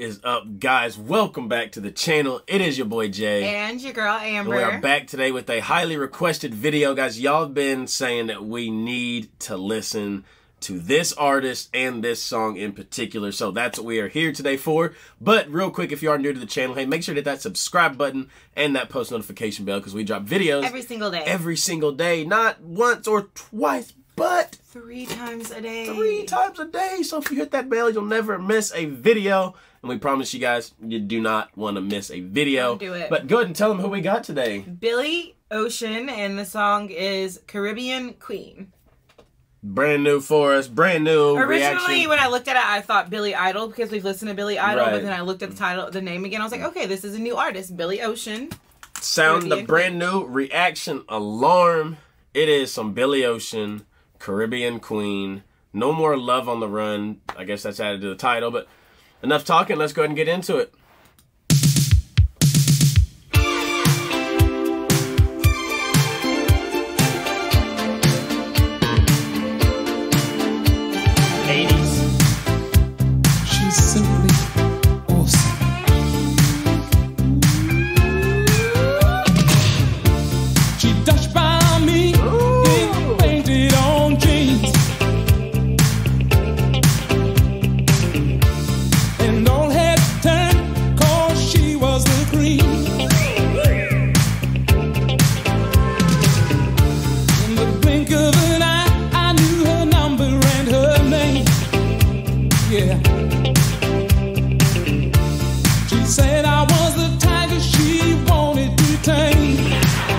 is up, guys? Welcome back to the channel. It is your boy Jay and your girl Amber. And we are back today with a highly requested video, guys. Y'all have been saying that we need to listen to this artist and this song in particular, so that's what we are here today for. But real quick, if you are new to the channel, hey, make sure to hit that subscribe button and that post notification bell, because we drop videos every single day. Every single day, not once or twice, but 3 times a day. 3 times a day. So if you hit that bell, you'll never miss a video. And we promise you guys, you do not want to miss a video. Don't do it. But go ahead and tell them who we got today. Billy Ocean, and the song is Caribbean Queen. Brand new for us, brand new Originally, reaction. when I looked at it, I thought Billy Idol, because we've listened to Billy Idol, Right. but then I looked at the title, the name again, I was like, okay, this is a new artist, Billy Ocean. Sound Caribbean the brand new reaction alarm. It is some Billy Ocean, Caribbean Queen. No more Love on the Run. I guess that's added to the title, but enough talking. Let's go ahead and get into it. She's simply awesome. She touched by me, it painted on jeans, and all had turned 'cause she was the cream. In the blink of an eye, I knew her number and her name. Yeah. She said I was the tiger she wanted to tame.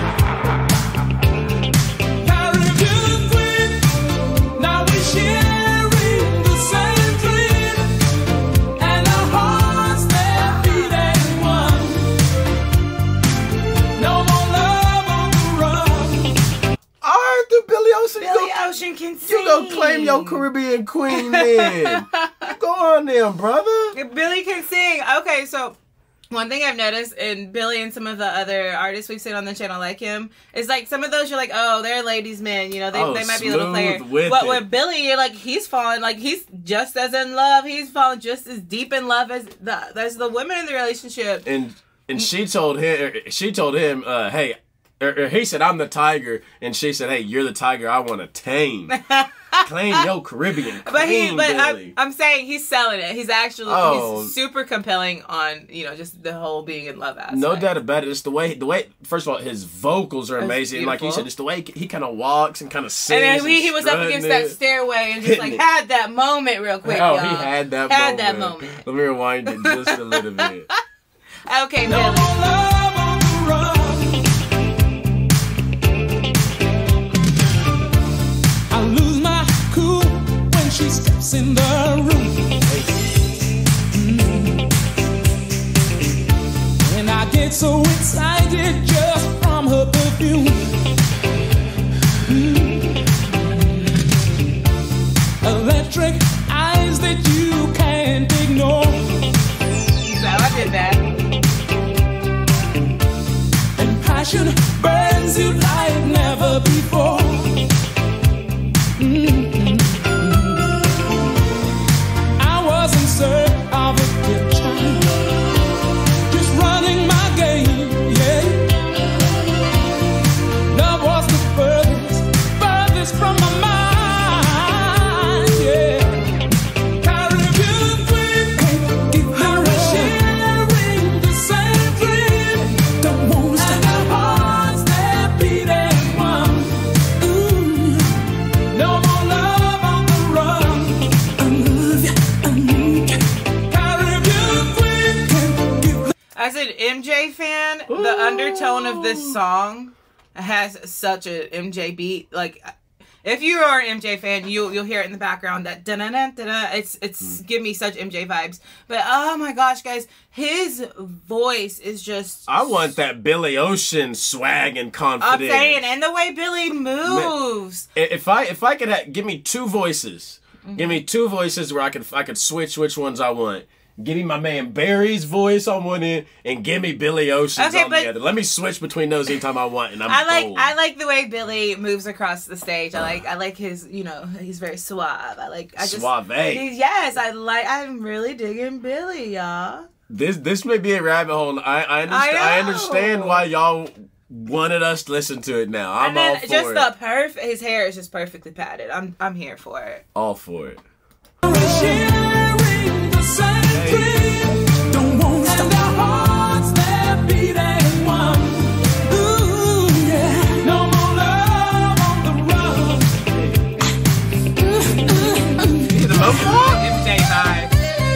Caribbean queen, now we're sharing the same dream, and our hearts they're beating one. No more love on the run. All right, the Billy Ocean. Billy Ocean can sing. You go claim your Caribbean Queen, then. Go on then, brother. Billy can sing. Okay, so one thing I've noticed in Billy and some of the other artists we've seen on the channel like him is like some of those you're like, oh, they're ladies' men, you know, they might be a little player. But with Billy, you're like, he's falling, like he's just as in love. He's falling just as deep in love as the women in the relationship. And she told him, hey, he said, I'm the tiger, and she said, hey, you're the tiger I want to tame. Claim your Caribbean Queen, Billy. I'm saying he's selling it. He's actually he's super compelling on, you know, just the whole being in love aspect. No doubt about it. It's the way. First of all, his vocals are amazing. And like you said, it's the way he kind of walks and kind of sings. And then he was up against that stairway and just like had that moment real quick. Oh, y'all. he had that moment. Let me rewind it just a little bit. Okay, No Billy. more love on the run. I lose my cool when she steps in the room. And I get so excited just from her perfume. Electric eyes that you can't ignore. So I did that. And passion burns you like never before. I was in search of a picture, just running my game, yeah. Love was the furthest from my mind, yeah. Caribbean queen, give her a sharing the same dream. Don't want to stop. And our hearts, they're beating one. Ooh, no more love on the run. I love you, I need you. Caribbean queen, can give. As an MJ fan, the undertone of this song has such an MJ beat. Like, if you are an MJ fan, you'll hear it in the background. That da da da da. It's give me such MJ vibes. But oh my gosh, guys, his voice is just. I want that Billy Ocean swag and confidence. I'm saying, and the way Billy moves. If I could give me 2 voices, give me 2 voices where I could switch which ones I want. Give me my man Barry's voice on one end, and give me Billy Ocean's on the other. Let me switch between those anytime I want, and I like the way Billy moves across the stage. I like his, you know, he's very suave. Suave. I'm really digging Billy, y'all. This may be a rabbit hole. I understand why y'all wanted us to listen to it now. I'm all for it. His hair is just perfectly padded. I'm here for it. All for it. Sharing the same dream. Don't want to their hearts, they're beating one. Ooh, yeah. No more love on the run. You the vocal? MJ vibe.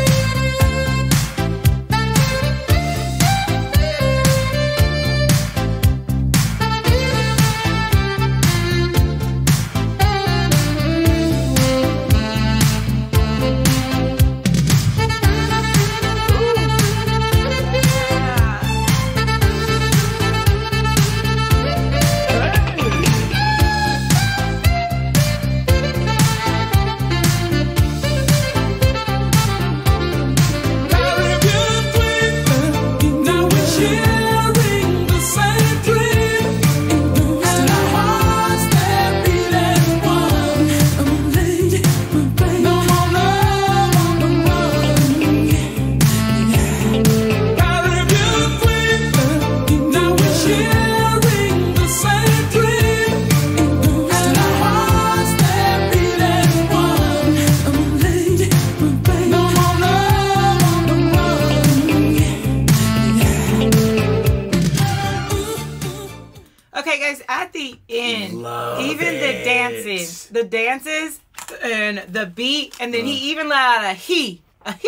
The dances and the beat, and then he even let out a he.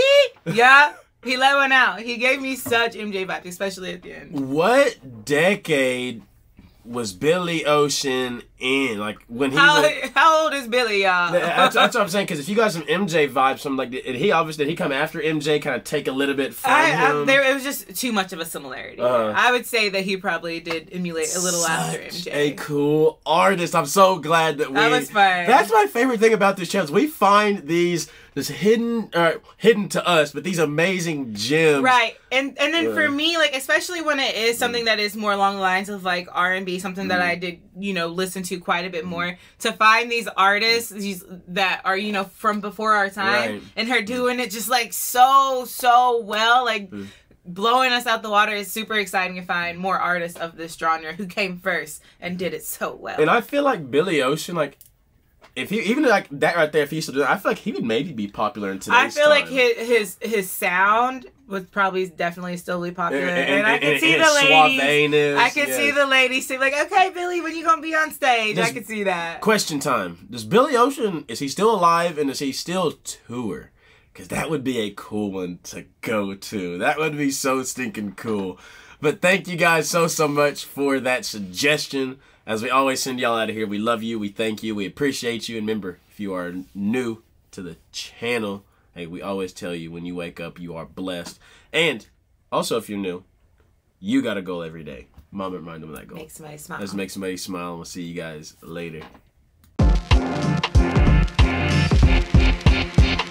Yeah, he let one out. He gave me such MJ vibes, especially at the end. What decade was Billy Ocean in? Like when he how old is Billy, y'all? That's what I'm saying. Because if you got some MJ vibes, something like that, did he come after MJ? Kind of take a little bit from him. It was just too much of a similarity. I would say that he probably did emulate a little after MJ. A cool artist. I'm so glad that that was fun. That's my favorite thing about this channel. We find these hidden to us, but these amazing gems. Right. And then for me, like, especially when it is something that is more along the lines of like R&B, something that I did, you know, listen to quite a bit more, to find these artists that are, you know, from before our time, and her doing it just like so well, like blowing us out the water is super exciting to find more artists of this genre who came first and did it so well. And I feel like Billy Ocean, like, if he even like that right there, if he used to do that, I feel like he would maybe be popular in today's time. like his sound would probably definitely still be popular, and I can see the ladies. I can see the ladies say like, "Okay, Billy, when you gonna be on stage?" I can see that. Question time: does Billy Ocean, is he still alive, and does he still tour? Because that would be a cool one to go to. That would be so stinking cool. But thank you guys so much for that suggestion. As we always send y'all out of here, we love you, we thank you, we appreciate you. And remember, if you are new to the channel, hey, we always tell you when you wake up, you are blessed. And also, if you're new, you got a goal every day. Mama, remind them of that goal. Make somebody smile. Let's make somebody smile, and we'll see you guys later.